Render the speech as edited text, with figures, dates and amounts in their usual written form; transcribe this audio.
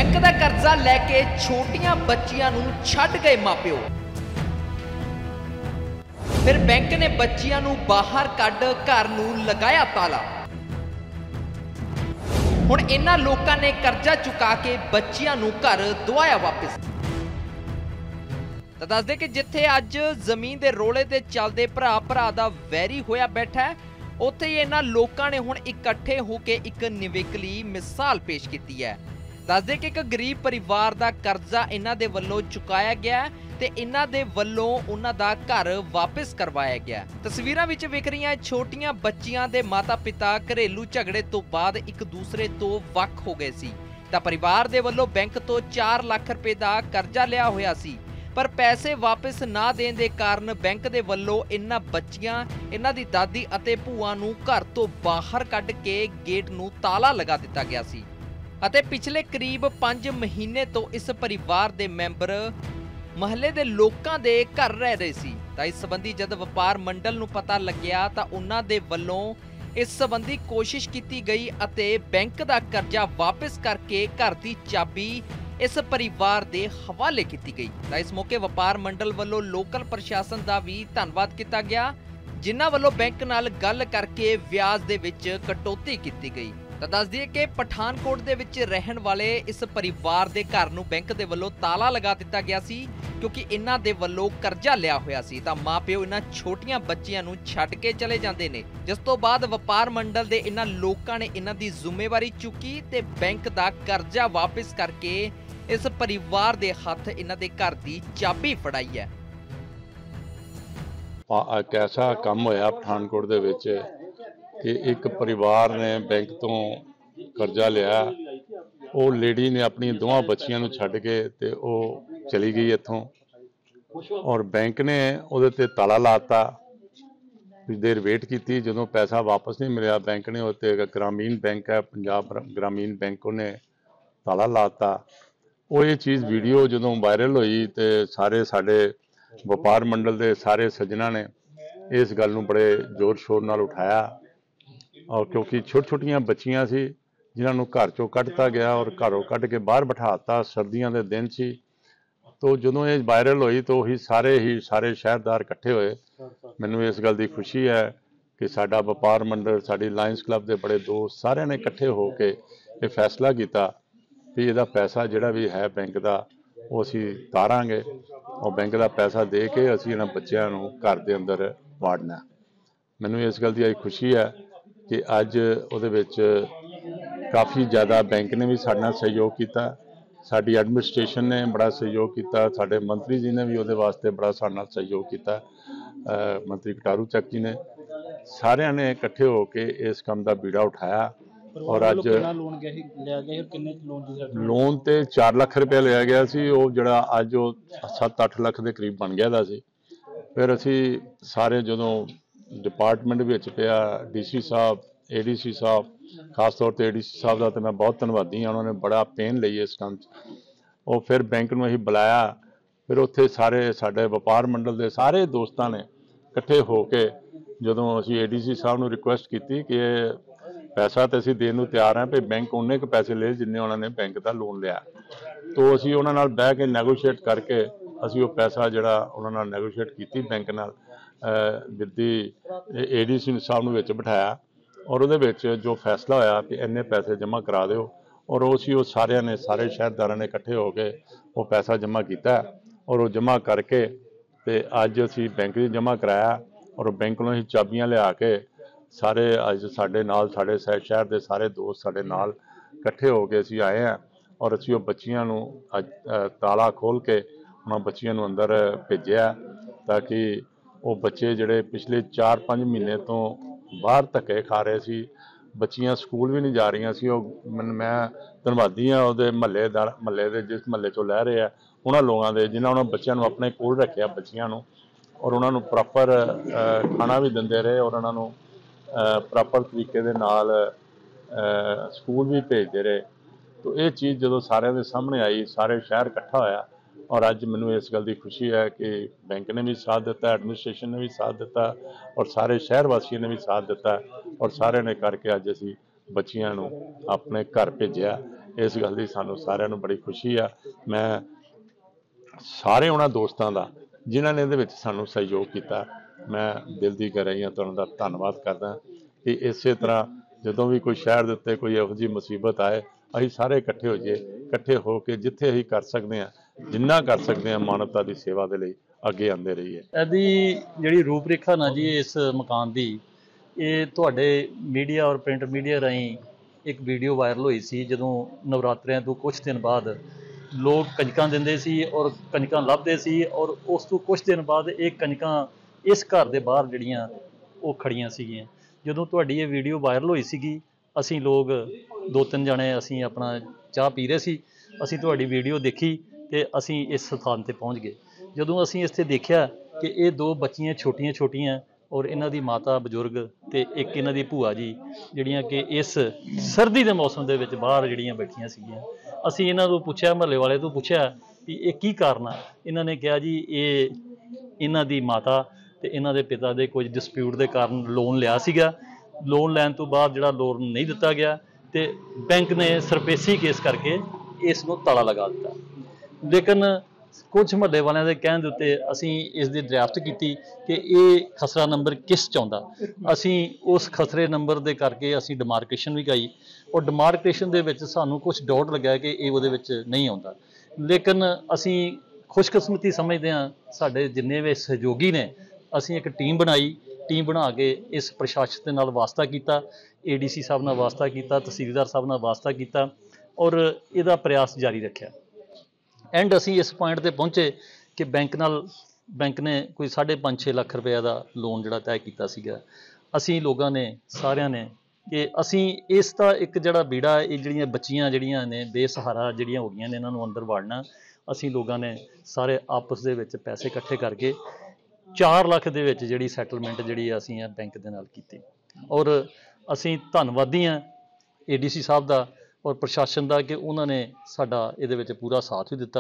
Bank का कर्जा लैके छोटियां बच्चियां नूं छड्ड गए मापिओ। फिर बैंक ने बच्चियां नूं बाहर कढ घर नूं लगाया ताला। हुण इन्हां लोकां ने कर्जा चुका के बच्चियां नूं घर दवाया वापस। तो दस दे कि जिथे अज जमीन के रोले ते चलते भरा भरा दा वैरी होया बैठा है, उत्थे ही इन्हां लोकां ने हुण इकट्ठे होके एक निवेकली मिसाल पेश की है। दस दे कि एक गरीब परिवार का कर्जा इन्हां दे वल्लों चुकाया गया ते इन्हां दे वल्लों उन्हां दा घर वापस करवाया गया। तस्वीरां विच विख रहीआं छोटियां बच्चियां दे माता पिता घरेलू झगड़े तो बाद एक दूसरे तो वख हो गए सी तां परिवार दे वल्लों बैंक तो 4 लाख रुपए दा कर्जा लिया होया सी, पर पैसे वापस ना देण दे कारण बैंक दे वल्लों इन्हां बच्चियां, इन्हां दी दादी अते भूआ नूं घर तो बाहर कढ के गेट नूं ताला लगा दिता गया सी अते पिछले करीब 5 महीने तो इस परिवार दे मैंबर महल्ले दे लोकां दे घर रह रहे सी। तां इस संबंधी जद वपार मंडल नूं पता लग्या तां उन्हां दे वल्लों इस संबंधी कोशिश की गई अते बैंक दा कर्जा वापस करके घर दी चाबी इस परिवार दे हवाले की गई। तां इस मौके वपार मंडल वल्लों लोकल प्रशासन दा भी धन्नवाद किया गया, जिन्हां वल्लों बैंक नाल गल करके व्याज दे विच कटौती की गई। तो दस दिए कि पठानकोट दे विच रहन वाले इस परिवार दे घर नूं बैंक दे वल्लों ताला लगा दिता गया सी, क्योंकि इन्हां दे वल्लों कर्जा लिया होया सी। तां मां प्यो इन्हां छोटियां बच्चियां नूं छड्ड के चले जांदे ने, जिस तो बाद वपार मंडल दे इन्हां लोकां ने इन्हां दी जिम्मेवारी चुकी ते बैंक दा कर्जा वापस करके इस परिवार दे हत्थ इन्हां दे घर दी चाबी फड़ाई है। कैसा काम होया पठानकोट दे विच कि एक परिवार ने बैंक तो कर्जा लिया, वो लेडी ने अपनी दोवां बच्चियां नूं छड्ड के ते वो चली गई इत्थों और बैंक ने उहदे ते ताला लाता। कुछ देर वेट की, जो पैसा वापस नहीं मिलिया बैंक ने उत्ते ग्रामीण बैंक है पंजाब ग्रामीण बैंक उन्हें ताला लाता। वो ये चीज़ वीडियो जो वायरल हुई तो सारे साडे वपार मंडल के सारे सज्जना ने इस गल नूं बड़े जोर शोर नाल उठाया, और क्योंकि छोटी छोटियां बच्चियां सी जिन्हां नूं घर चों कढ़ता गया और घरों कढ़ के बाहर बिठाता, सर्दियों के दिन सी। तो जो ये वायरल हुई तो ही सारे शहरदार इकट्ठे हुए। मैनूं इस गल की खुशी है कि साडा वपार मंडल, साडी लायंस क्लब के बड़े दोस्त सारे ने इकट्ठे होकर ये फैसला किया भी इहदा पैसा जिहड़ा भी है बैंक का वो असीं तारांगे और बैंक का पैसा दे के असीं इन्हां बच्चिआं नूं घर दे अंदर वाड़ना। मैनूं इस गल की खुशी है कि अज उहदे विच काफ़ी ज़्यादा बैंक ने भी साडे नाल सहयोग किया, साडी एडमिनिस्ट्रेशन ने बड़ा सहयोग किया, साडे मंत्री जी ने भी उहदे वास्ते बड़ा साडे नाल सहयोग किया, मंत्री कटारू चक जी ने, सारिਆਂ ने इकट्ठे होकर इस काम का बीड़ा उठाया। और अज लोन तो 4 लाख रुपया लिया गया सी, वो जिहड़ा अज 7-8 लाख के करीब बन गया दा सी। फिर असी सारे जो डिपार्टमेंट विच पिया, DC साहब, ADC साहब, खास तौर पर ADC साहब का तो मैं बहुत धन्नवादी हाँ, उन्होंने बड़ा पेन लई इस काम वो फिर बैंक में असीं बुलाया। फिर उत्थे सारे साडे वपार मंडल के सारे दोस्तों ने इकट्ठे होके जो असीं ADC साहब नूं रिक्वेस्ट की कि पैसा तो असीं देण नूं तैयार हैं, भी बैंक उन्ने क पैसे ले जिन्ने उन्होंने बैंक का लोन लिया। तो असीं उन्हां नाल बैठ के नैगोशिएट करके असीं वो पैसा जिहड़ा उन्हां नाल नैगोशिएट कीती बैंक नाल विदी ADC साहब नूं विच बिठाया और उहदे विच जो फैसला होया कि इन्ने पैसे जमा करा दिओ, और उसी वो सारे ने सारे शहरदारां ने इकट्ठे होके वो पैसा जमा किया और वो जमा करके ते अज असीं बैंक च जमा कराया और बैंक नूं असीं चाबियां लिया के सारे अज साडे नाल साडे शहर के सारे दोस्त साडे नाल इकट्ठे होके असीं आए हैं और असीं वो बच्चियां नूं अज ताला खोल के उन्हां बच्चियां नूं अंदर भेजिया ताकि वो बच्चे जिहड़े पिछले 4-5 महीने तो बाहर धक्के खा रहे सी, बच्चियां स्कूल भी नहीं जा रही सी। मैं धन्नवादी हाँ उहदे महल्ले दे जिस महल्ले चों लै रहे हैं उन्हां लोगों के जिन्हां उन्हां बच्चियां नूं अपने कोल रखिया बच्चियां नूं, और उन्हां नूं प्रॉपर खाना भी दिंदे रहे और उन्हां नूं प्रॉपर तरीके दे नाल स्कूल भी भेजते रहे। तो ये चीज़ जो सारे के सामने आई, सारे शहर इकट्ठा होया और अज मैनूं इस गल की खुशी है कि बैंक ने भी साथ दिता, एडमिनिस्ट्रेशन ने भी साथ दिता और सारे शहर वासियों ने भी साथ दिता और सारे ने करके अज असीं बच्चियां नूं अपने घर भेजिया। ਇਸ ਗੱਲ ਦੀ ਸਾਨੂੰ ਸਾਰਿਆਂ ਨੂੰ ਬੜੀ ਖੁਸ਼ੀ ਆ। ਮੈਂ ਸਾਰੇ ਉਹਨਾਂ ਦੋਸਤਾਂ ਦਾ ਜਿਨ੍ਹਾਂ ਨੇ ਇਹਦੇ ਵਿੱਚ ਸਾਨੂੰ ਸਹਿਯੋਗ ਕੀਤਾ, ਮੈਂ ਦਿਲ ਦੀ ਗਹਿਰਾਈਆਂ ਤੋਂ ਉਹਨਾਂ ਦਾ ਧੰਨਵਾਦ ਕਰਦਾ ਕਿ ਇਸੇ ਤਰ੍ਹਾਂ ਜਦੋਂ ਵੀ ਕੋਈ ਸ਼ਹਿਰ ਦੇ ਉੱਤੇ ਕੋਈ ਇਹੋ ਜਿਹੀ ਮੁਸੀਬਤ ਆਏ, ਅਸੀਂ ਸਾਰੇ ਇਕੱਠੇ ਹੋ ਜਾਈਏ, ਇਕੱਠੇ ਹੋ ਕੇ ਜਿੱਥੇ ਅਸੀਂ ਕਰ ਸਕਦੇ ਹਾਂ, ਜਿੰਨਾ ਕਰ ਸਕਦੇ ਹਾਂ ਮਾਨਵਤਾ ਦੀ ਸੇਵਾ ਦੇ ਲਈ ਅੱਗੇ ਆਉਂਦੇ ਰਹੀਏ। ਇਹਦੀ ਜਿਹੜੀ ਰੂਪਰੇਖਾ ਨਾ ਜੀ ਇਸ ਮਕਾਨ ਦੀ, ਇਹ ਤੁਹਾਡੇ ਮੀਡੀਆ ਔਰ ਪ੍ਰਿੰਟ ਮੀਡੀਆ ਰਾਹੀਂ ਇੱਕ ਵੀਡੀਓ ਵਾਇਰਲ ਹੋਈ ਸੀ, ਜਦੋਂ ਨਵਰਾਤਰਿਆਂ ਤੋਂ ਕੁਝ ਦਿਨ ਬਾਅਦ ਲੋਕ ਕੰਜਕਾਂ ਦਿੰਦੇ ਸੀ ਔਰ ਕੰਜਕਾਂ ਲੱਭਦੇ ਸੀ, ਔਰ ਉਸ ਤੋਂ ਕੁਝ ਦਿਨ ਬਾਅਦ ਇਹ ਕੰਜਕਾਂ ਇਸ ਘਰ ਦੇ ਬਾਹਰ ਜਿਹੜੀਆਂ ਉਹ ਖੜੀਆਂ ਸੀਗੀਆਂ। ਜਦੋਂ ਤੁਹਾਡੀ ਇਹ ਵੀਡੀਓ ਵਾਇਰਲ ਹੋਈ ਸੀਗੀ, ਅਸੀਂ ਲੋਕ 2-3 ਜਣੇ ਅਸੀਂ ਆਪਣਾ ਚਾਹ ਪੀ ਰਹੇ ਸੀ, ਅਸੀਂ ਤੁਹਾਡੀ ਵੀਡੀਓ ਦੇਖੀ ਤੇ ਅਸੀਂ ਇਸ ਸਥਾਨ ਤੇ ਪਹੁੰਚ ਗਏ। ਜਦੋਂ ਅਸੀਂ ਇੱਥੇ ਦੇਖਿਆ ਕਿ ਇਹ 2 ਬੱਚੀਆਂ ਛੋਟੀਆਂ ਔਰ ਇਹਨਾਂ ਦੀ ਮਾਤਾ ਬਜ਼ੁਰਗ ਤੇ ਇੱਕ ਇਹਨਾਂ ਦੀ ਭੂਆ ਜੀ ਜਿਹੜੀਆਂ ਕਿ ਇਸ ਸਰਦੀ ਦੇ ਮੌਸਮ ਦੇ ਵਿੱਚ ਬਾਹਰ ਜਿਹੜੀਆਂ ਬੈਠੀਆਂ ਸੀਗੀਆਂ, ਅਸੀਂ ਇਹਨਾਂ ਨੂੰ ਪੁੱਛਿਆ, ਮਹੱਲੇ ਵਾਲੇ ਤੋਂ ਪੁੱਛਿਆ ਕਿ ਇਹ ਕੀ ਕਾਰਨ ਆ। ਇਹਨਾਂ ਨੇ ਕਿਹਾ ਜੀ ਇਹ ਇਹਨਾਂ ਦੀ ਮਾਤਾ ਤੇ ਇਹਨਾਂ ਦੇ ਪਿਤਾ ਦੇ ਕੁਝ ਡਿਸਪਿਊਟ ਦੇ ਕਾਰਨ ਲੋਨ ਲਿਆ ਸੀਗਾ, ਲੋਨ ਲੈਣ ਤੋਂ ਬਾਅਦ ਜਿਹੜਾ ਲੋਨ ਨਹੀਂ ਦਿੱਤਾ ਗਿਆ ਤੇ ਬੈਂਕ ਨੇ ਸਰਪੇਸੀ ਕੇਸ ਕਰਕੇ ਇਸ ਨੂੰ ਤਾਲਾ ਲਗਾ ਦਿੱਤਾ। ਲੇਕਿਨ ਕੁਝ ਮਹੱਲੇ ਵਾਲਿਆਂ ਦੇ ਕਹਿਣ ਦੇ ਉੱਤੇ ਅਸੀਂ ਇਸ ਦੀ ਦਰਿਆਫਤ ਕੀਤੀ ਕਿ ਇਹ ਖਸਰਾ ਨੰਬਰ ਕਿਸ 'ਚ ਆਉਂਦਾ। ਅਸੀਂ ਉਸ ਖਸਰੇ ਨੰਬਰ ਦੇ ਕਰਕੇ ਅਸੀਂ ਡਿਮਾਰਕੇਸ਼ਨ ਵੀ ਕਰਾਈ, ਔਰ ਡਿਮਾਰਕੇਸ਼ਨ ਦੇ ਵਿੱਚ ਸਾਨੂੰ ਕੁਝ ਡਾਊਟ ਲੱਗਾ ਕਿ ਇਹ ਉਹਦੇ ਵਿੱਚ ਨਹੀਂ ਆਉਂਦਾ। ਲੇਕਿਨ ਅਸੀਂ ਖੁਸ਼ਕਿਸਮਤੀ ਸਮਝਦੇ ਹਾਂ, ਸਾਡੇ ਜਿੰਨੇ ਵੀ ਸਹਿਯੋਗੀ ਨੇ, ਅਸੀਂ ਇੱਕ ਟੀਮ ਬਣਾਈ, ਟੀਮ ਬਣਾ ਕੇ ਇਸ ਪ੍ਰਸ਼ਾਸਨ ਦੇ ਨਾਲ ਵਾਸਤਾ ਕੀਤਾ, ADC ਸਾਹਿਬ ਨਾਲ ਵਾਸਤਾ ਕੀਤਾ, ਤਹਿਸੀਲਦਾਰ ਸਾਹਿਬ ਨਾਲ ਵਾਸਤਾ ਕੀਤਾ ਔਰ ਇਹਦਾ ਪ੍ਰਯਾਸ ਜਾਰੀ ਰੱਖਿਆ। ਐਂਡ ਅਸੀਂ ਇਸ ਪੁਆਇੰਟ ਤੇ ਪਹੁੰਚੇ ਕਿ ਬੈਂਕ ਨੇ ਕੋਈ 5.5-6 ਲੱਖ ਰੁਪਏ ਦਾ ਲੋਨ ਜਿਹੜਾ ਤੈਅ ਕੀਤਾ ਸੀਗਾ। ਅਸੀਂ ਲੋਕਾਂ ਨੇ ਸਾਰਿਆਂ ਨੇ ਕਿ ਅਸੀਂ ਇਸ ਦਾ ਇੱਕ ਜਿਹੜਾ ਬੀੜਾ, ਇਹ ਜਿਹੜੀਆਂ ਬੱਚੀਆਂ ਜਿਹੜੀਆਂ ਨੇ ਬੇਸਹਾਰਾ ਜਿਹੜੀਆਂ ਹੋ ਗਈਆਂ ਨੇ, ਇਹਨਾਂ ਨੂੰ ਅੰਦਰ ਵਾੜਨਾ। ਅਸੀਂ ਲੋਕਾਂ ਨੇ ਸਾਰੇ ਆਪਸ ਦੇ ਵਿੱਚ ਪੈਸੇ ਇਕੱਠੇ ਕਰਕੇ 4 ਲੱਖ ਦੇ ਵਿੱਚ ਜਿਹੜੀ ਸੈਟਲਮੈਂਟ ਜਿਹੜੀ ਅਸੀਂ ਆ ਬੈਂਕ ਦੇ ਨਾਲ ਕੀਤੀ। ਔਰ ਅਸੀਂ ਧੰਨਵਾਦੀ ਹਾਂ ADC ਸਾਹਿਬ ਦਾ ਔਰ ਪ੍ਰਸ਼ਾਸਨ ਦਾ ਕਿ ਉਹਨਾਂ ਨੇ ਸਾਡਾ ਇਹਦੇ ਵਿੱਚ ਪੂਰਾ ਸਾਥ ਵੀ ਦਿੱਤਾ।